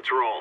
Let's roll.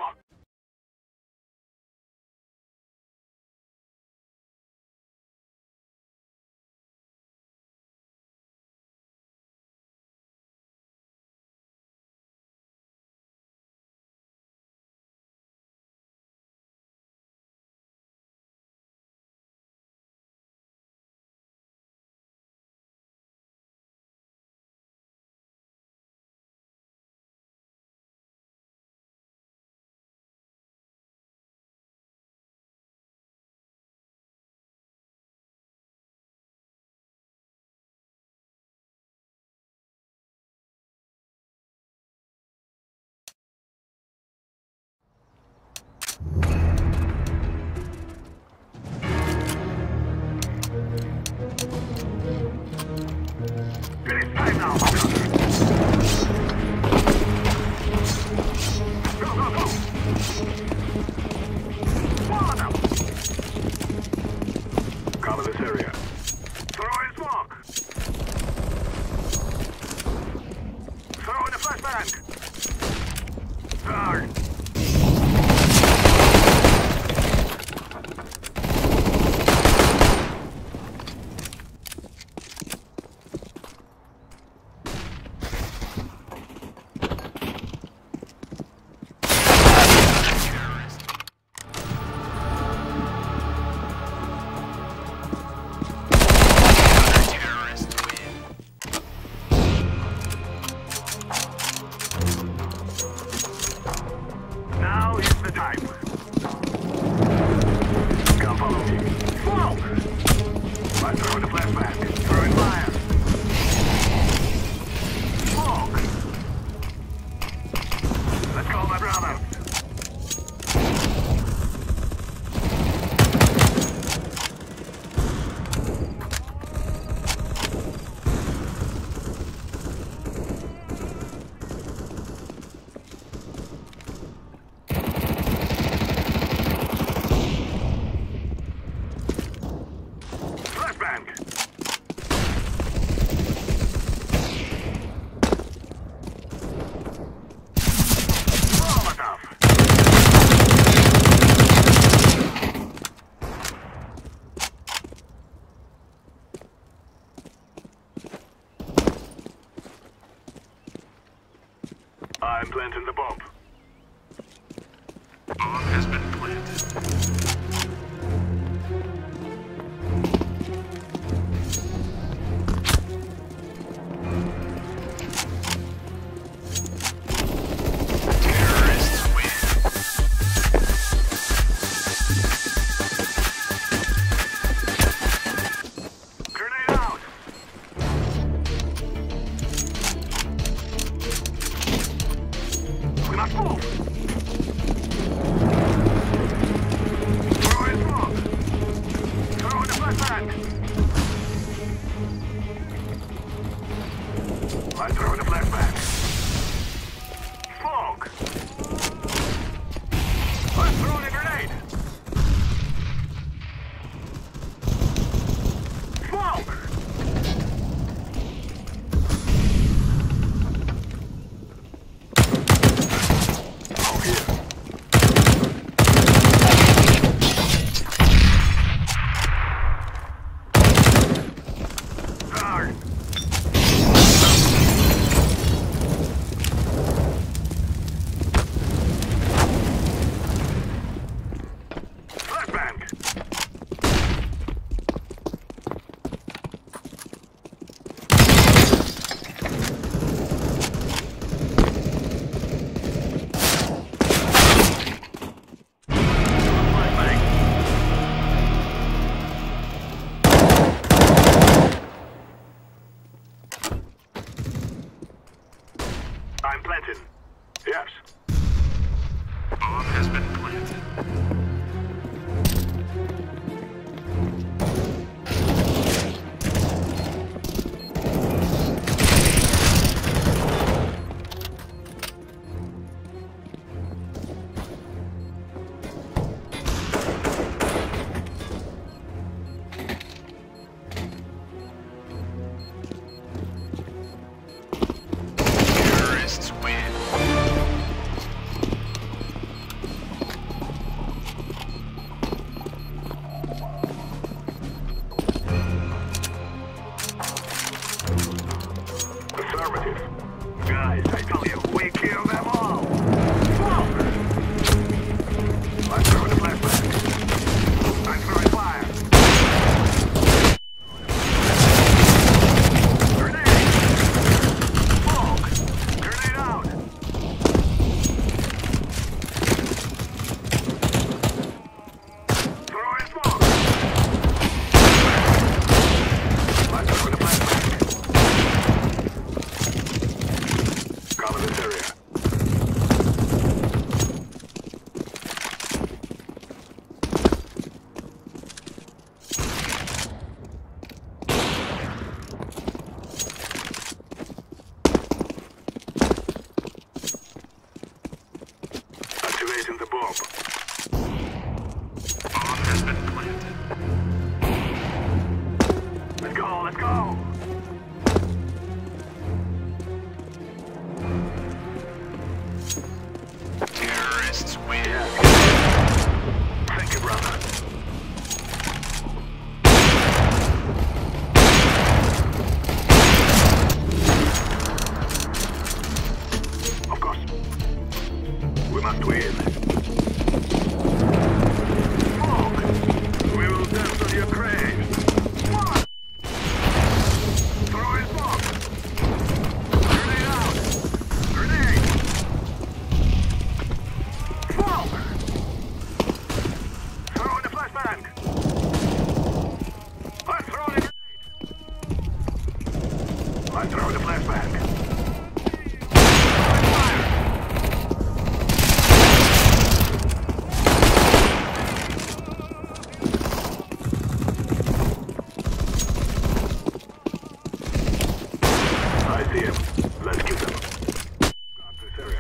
It's time now. Go, go, go. Follow them. Cover this area. Throw in smoke. Throw in a flashbang. Turn. Now is the time. Come follow me. Smoke! Let's throw the flashback. Throw in fire. Smoke! Let's call my brother. Flashbang! Molotov! I'm planting the bomb. Bomb has been planted. Move! Throw in smoke! Throw in the flashbang! I throw in the flashbang! Smoke! Let's throw in a grenade! Smoke! Oh, here. bomb. Bomb has been planted. Let's go, let's go! Terrorists win. Thank you, brother. Of course. We must win. Smoke! We will dance on your grave. What? Throw in smoke! Grenade out! Grenade! Smoke! Throw in the flashbang! Let's throw in a grenade! Let's throw in the flashbang! I see him. Let's kill them. Got this area.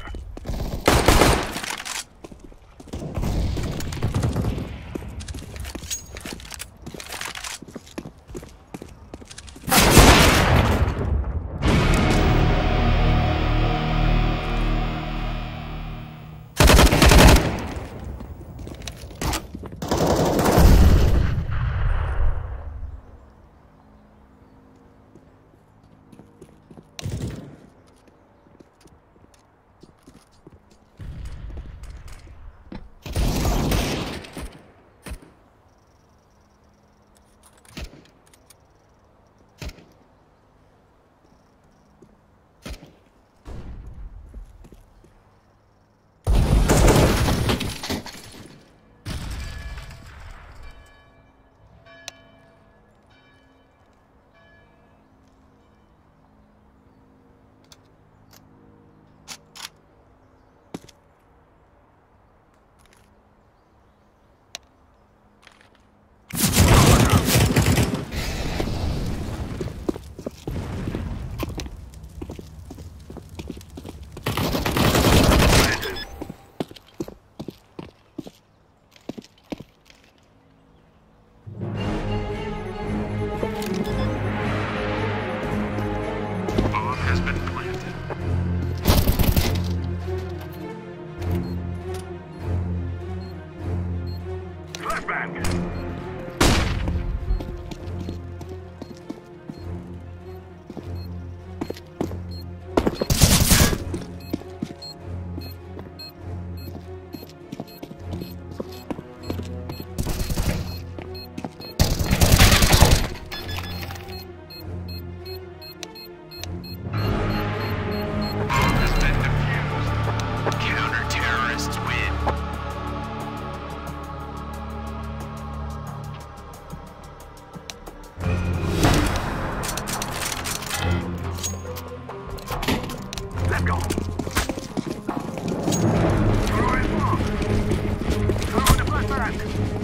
Bomb has been planted. Flashbang! Bomb has been defused. Counter-terrorists win. Let's go! Throw in smoke! Throw in the flashbang!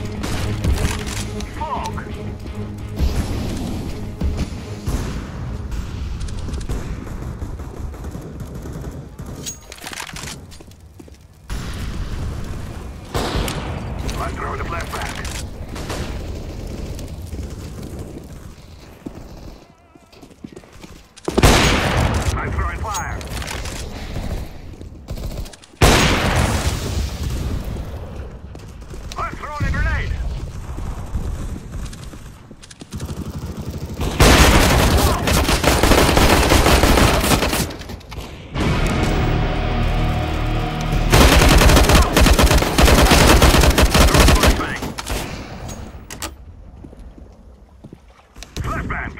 Smoke! Let's throw in the flashbang! I'm throwing fire! I'm throwing a grenade! Flashbang!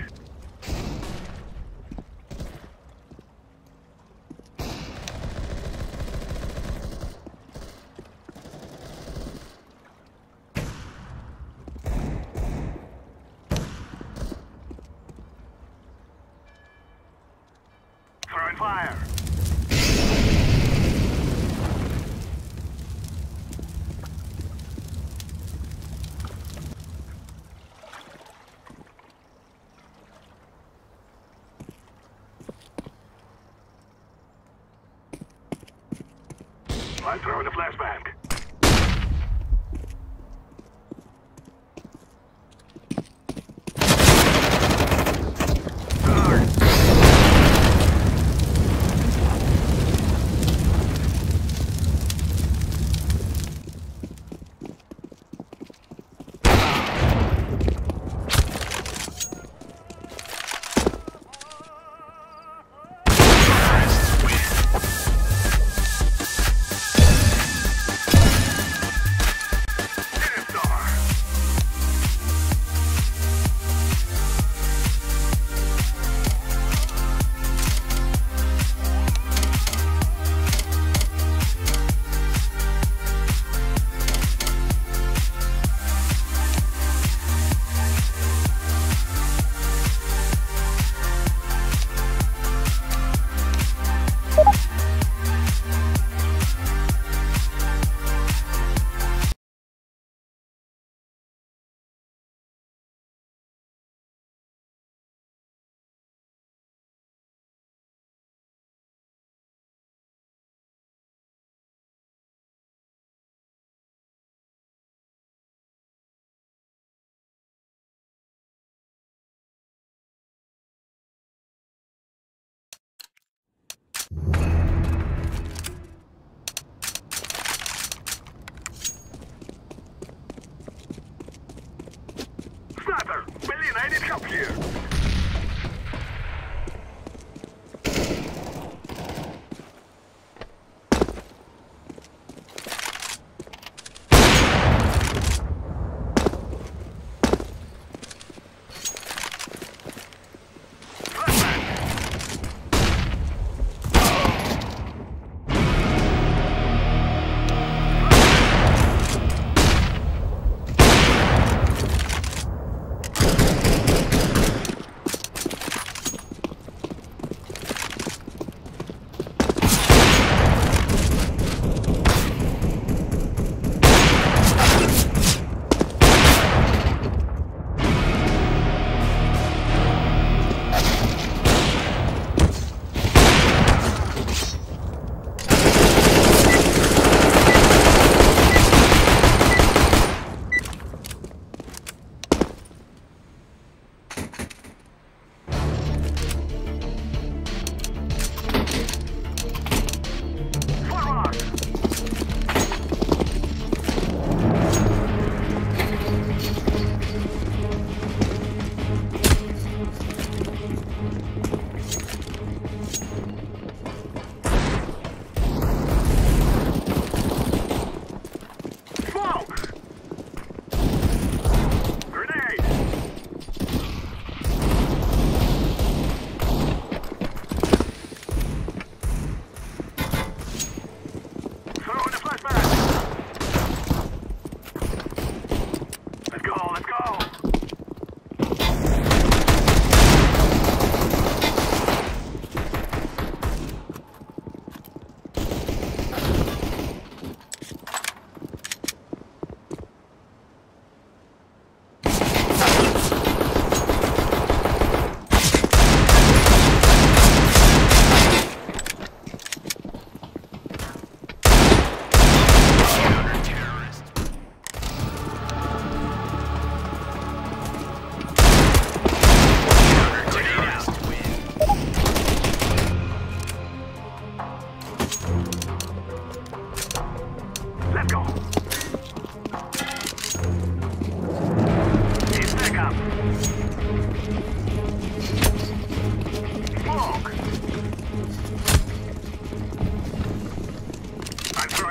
Throwing fire! I'm throwing the flashbang.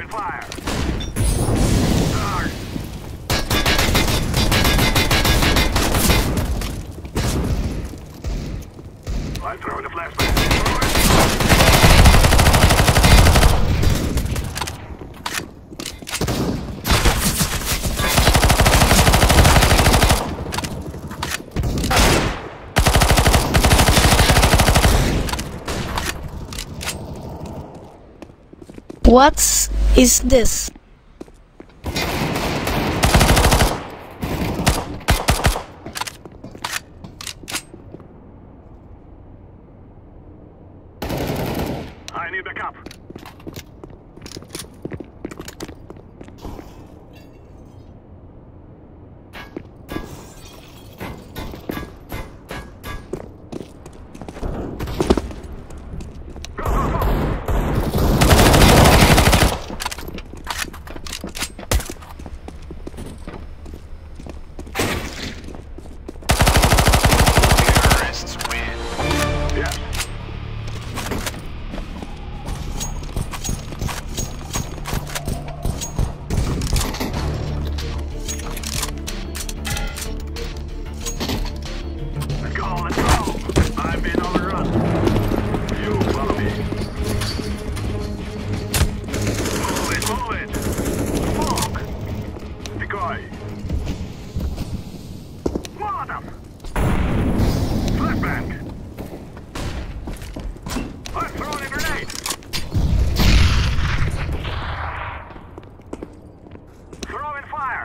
fire. Start. I'm throwing the flashbang. What is this? I need backup. Terrorists win. Yes. Let's go, let's go. I've been on the run. You follow me. Move it, move it. Smoke. Decoy. Bottom. Flashbang. I'm throwing a grenade. Throwing fire.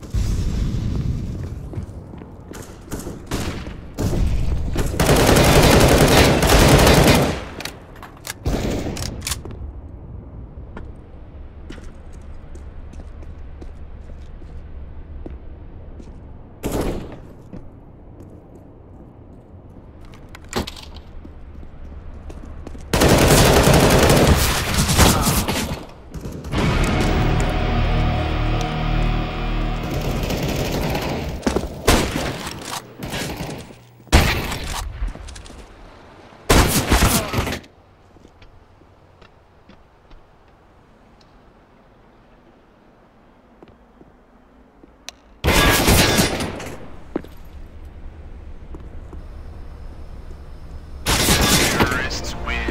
Terrorists win.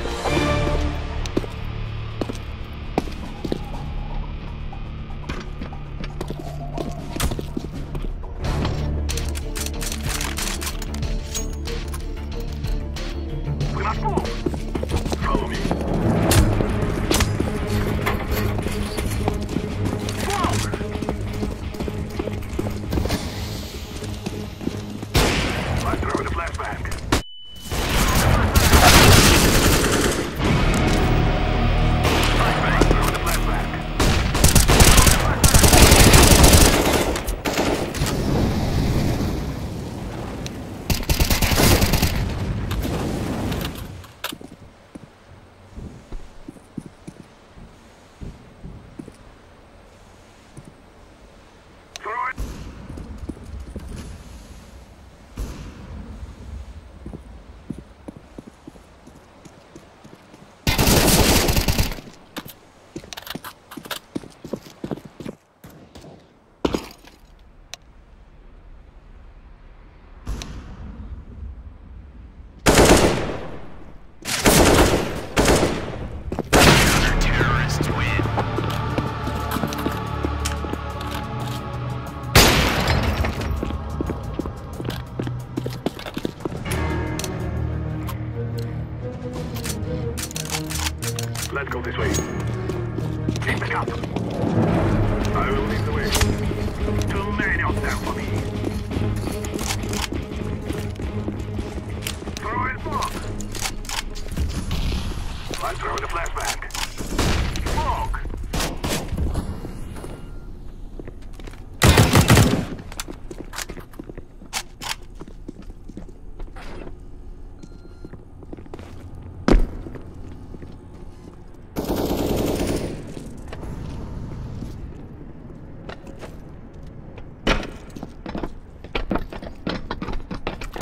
We must move. Follow me. Smoke. I'm throwing the flashbang. Throw it. Terrorists win. Let's go this way. Keep the cup. I will lead the way. Too many of them for me. Throw in smoke. I'm throwing the flashbang. Smoke.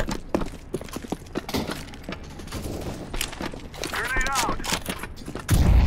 Grenade out.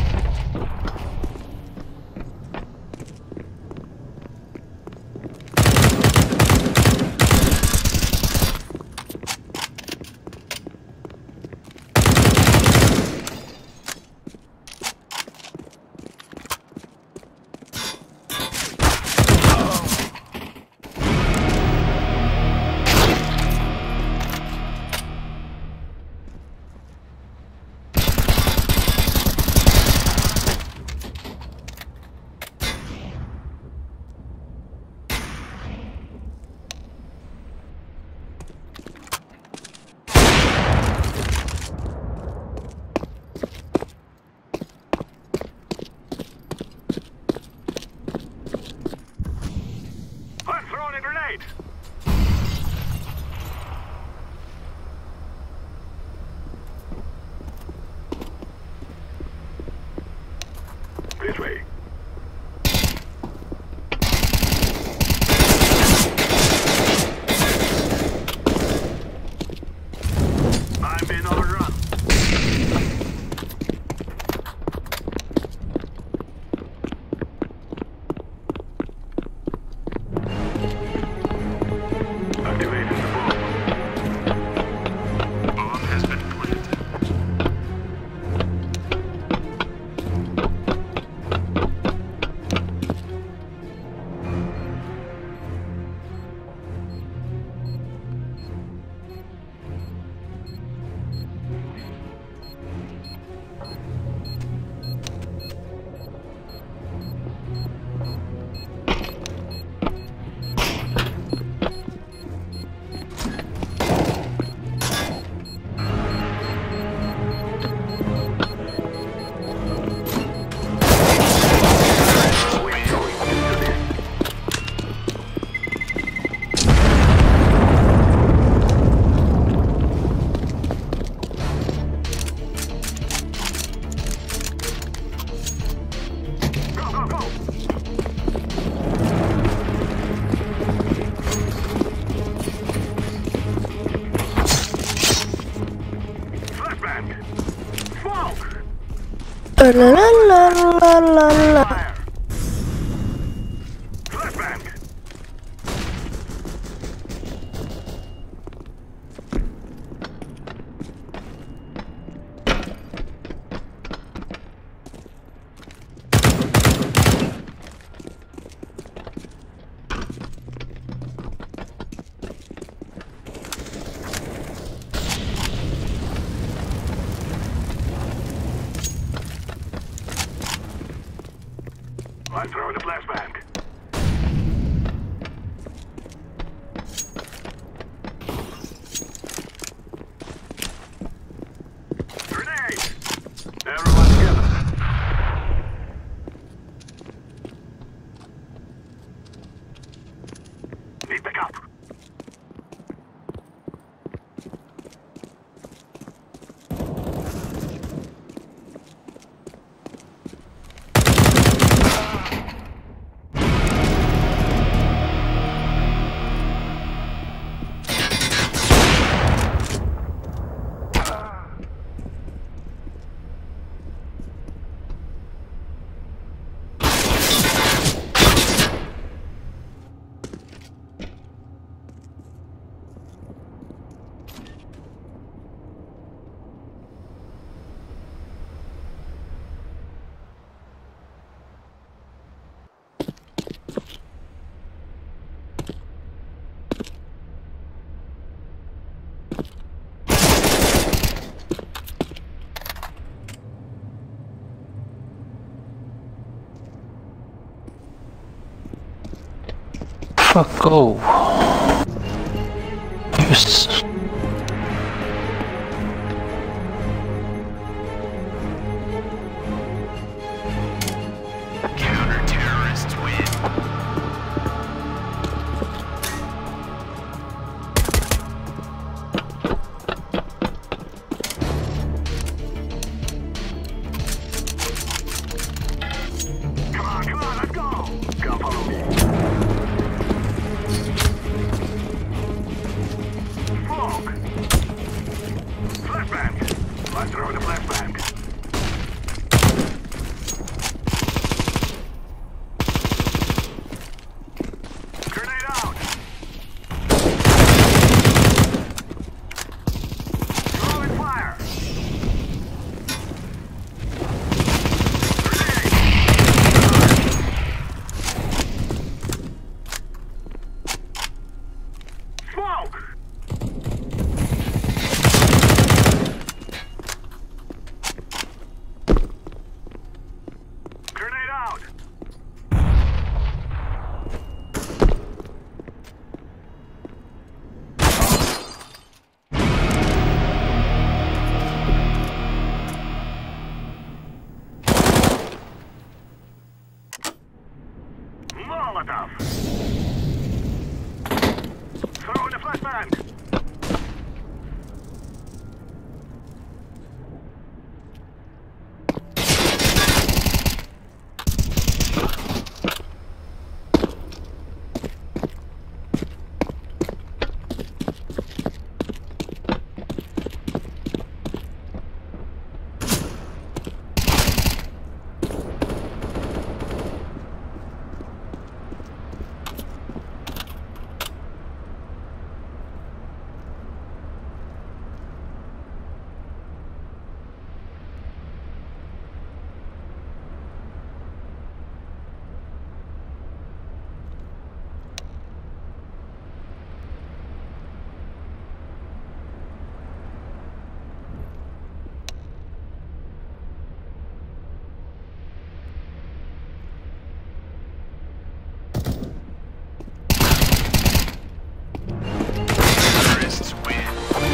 la la la la la. Fire. Flashbang. I'm throwing a flashbang. Grenade! Everyone together. Need backup. Fuck go. Yes. Counter-terrorists win. Come on, let's go! Come follow me. Smoke! Flashbang! I'm throwing a flashbang. Grenade out! Throwing fire! Smoke! Grenade out! Molotov! Throwing a flashbang! Terrorists win.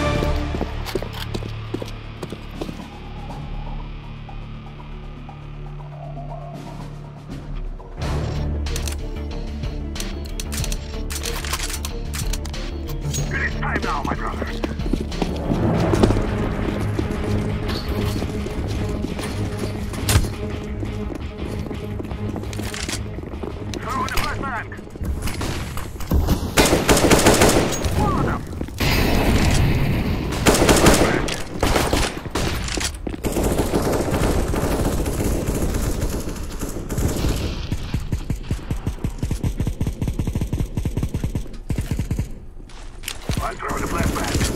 It is time now, my brothers. Throwing a flashbang! Molotov! Flashbang! I'm throwing a flashbang.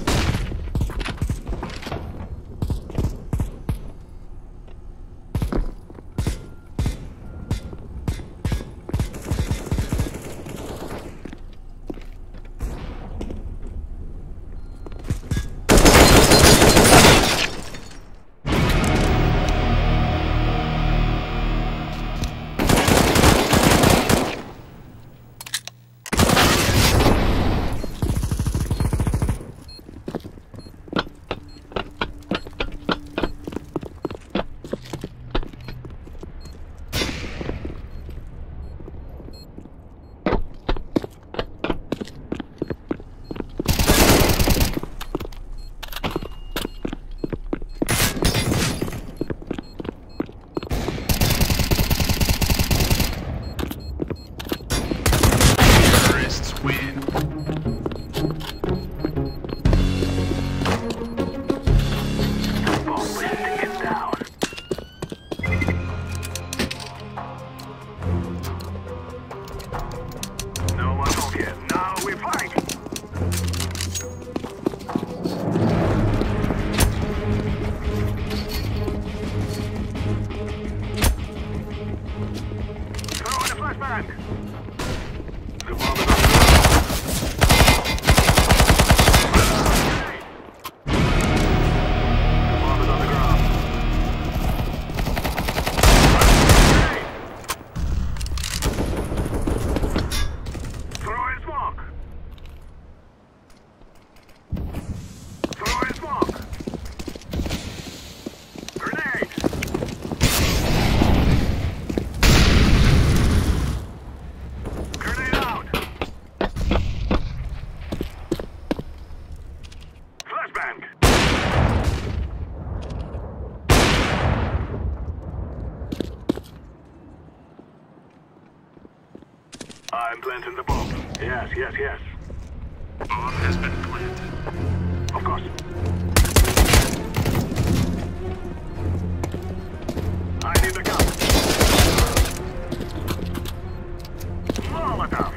I'm planting the bomb. Yes, yes, yes. Bomb has been planted. Of course. I need the gun. Molotov.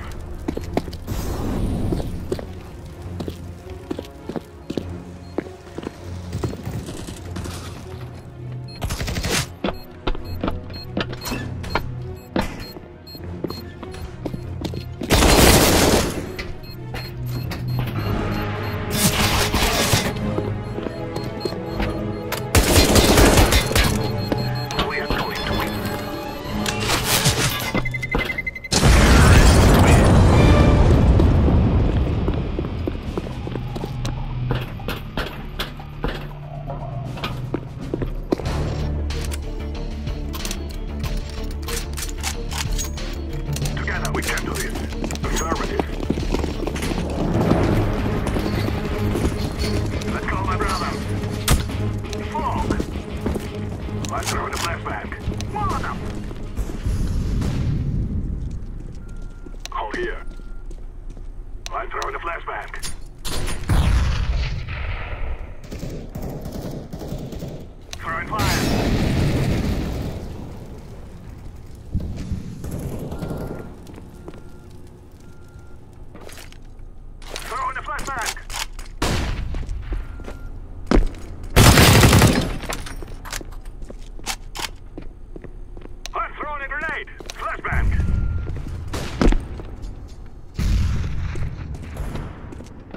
We can do this. Affirmative. Let's call my brother. Fog. Let's throw in a flashbang. Molotov. Hold here. I'm throwing a flashbang. Throwing fire. Flashbang! I'm throwing a grenade! Flashbang!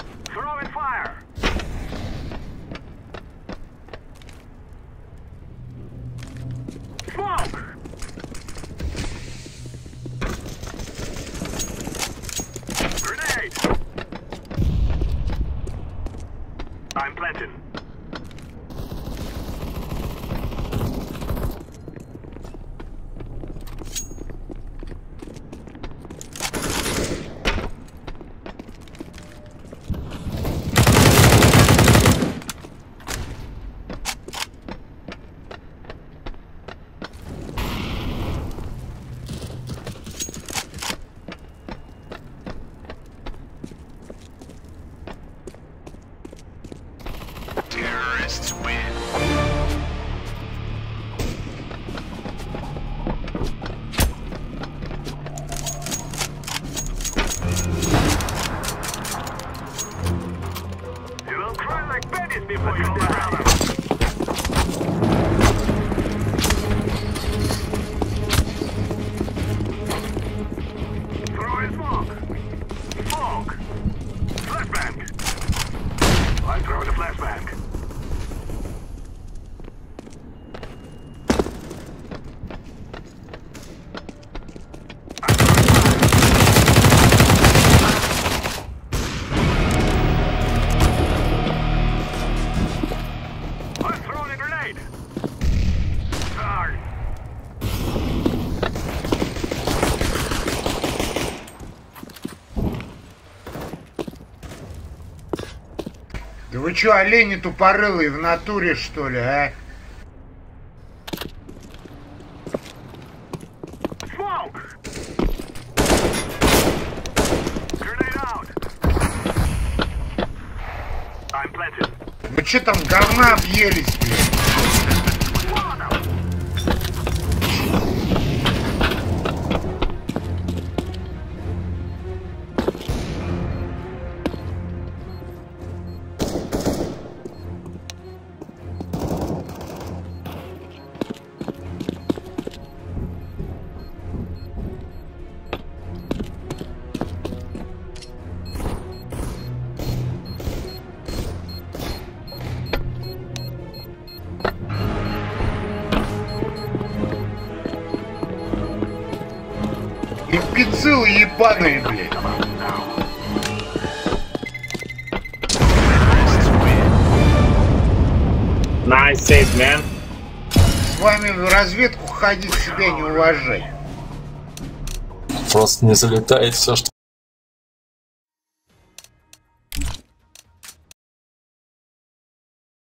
Да вы чё, олени тупорылые в натуре, что ли, а? Smoke! Grenade out! I'm planted. Вы чё там говна объелись, блядь? Импицилы ебаные, блядь. Nice save, man. С вами в разведку ходить, себя не уважать. Просто не залетает все, что